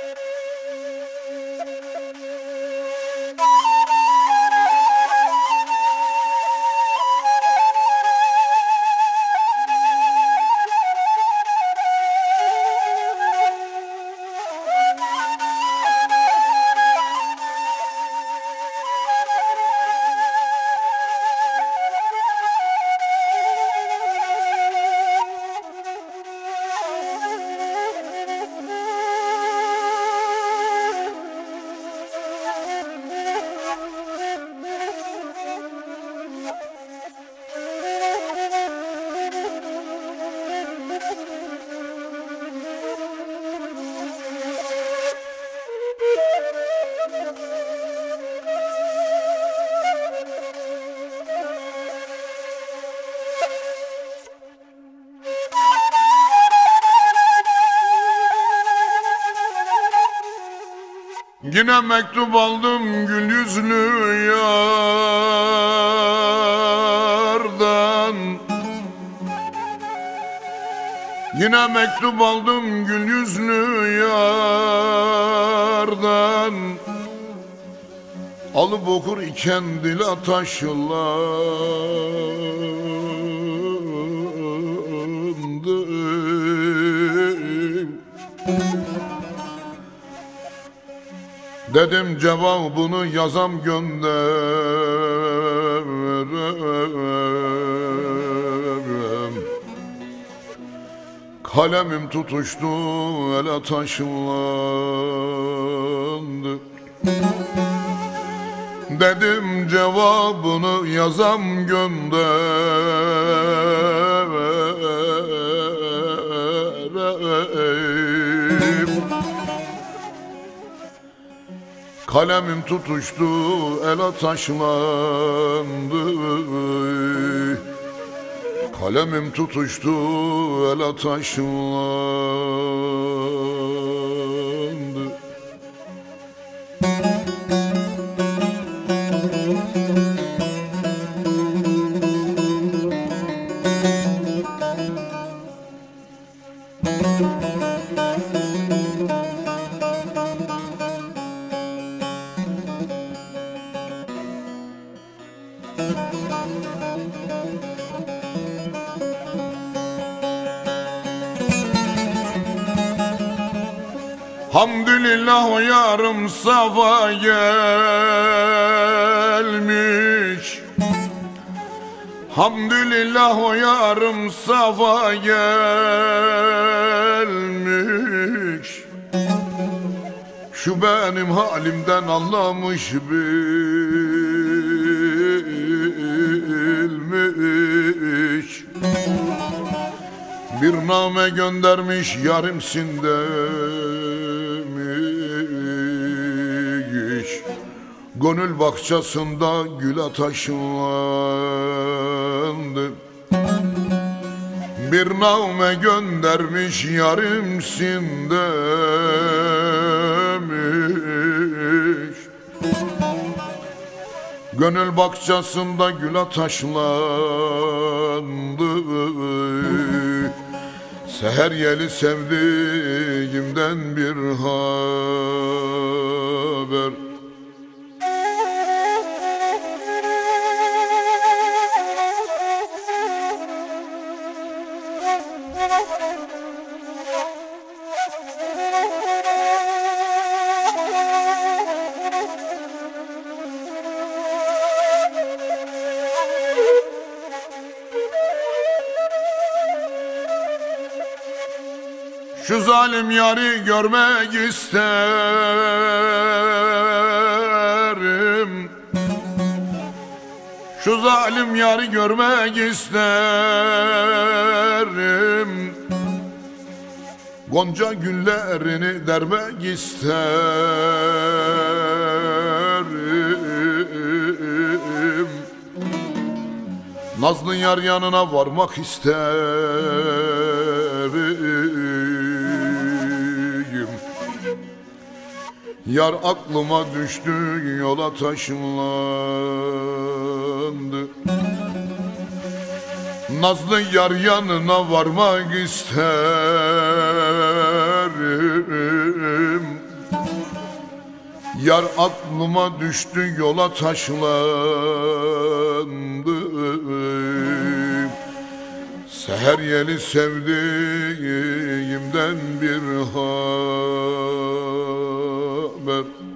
Yine mektup aldım gül yüzlü yardan. Yine mektup aldım gül yüzlü yardan. Alıp okur iken dile taşlandım. Dedim cevabını yazam gönderem. Kalemim tutuştu, ele taşlandı. Dedim cevabını yazam gönderem. Kalemim tutuştu, ele taşlandı. Kalemim tutuştu, ele taşlandı. Hamdülillah yarım safa gelmiş. Hamdülillah yarım safa gelmiş. Şu benim halimden anlamış bilmiş. Bir name göndermiş yarimsin demiş. Gönül bahçesinde güle taşlandı. Bir name göndermiş yarimsin demiş. Gönül bahçesinde güle taşlandı. Seher yeli sevdiğimden bir haber. Şu zalim yari görmek isterim. Şu zalim yari görmek isterim. Gonca güllerini dermek isterim. Nazlı yar yanına varmak isterim. Yar aklıma düştü, yola taşlandı. Nazlı yar yanına varmak isterim. Yar aklıma düştü, yola taşlandım. Seher yeli sevdiğimden bir haber.